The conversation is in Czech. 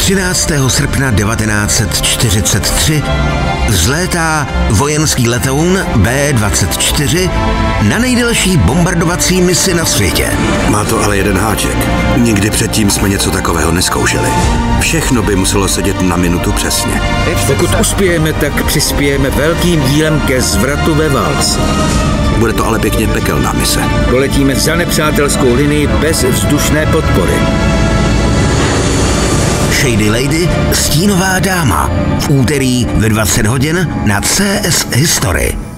13. srpna 1943 vzlétá vojenský letoun B-24 na nejdelší bombardovací misi na světě. Má to ale jeden háček. Nikdy předtím jsme něco takového neskoušeli. Všechno by muselo sedět na minutu přesně. Pokud uspějeme, tak přispějeme velkým dílem ke zvratu ve válce. Bude to ale pěkně pekelná mise. Poletíme za nepřátelskou linii bez vzdušné podpory. Shady Lady, stínová dáma. V úterý ve 20 hodin na CS History.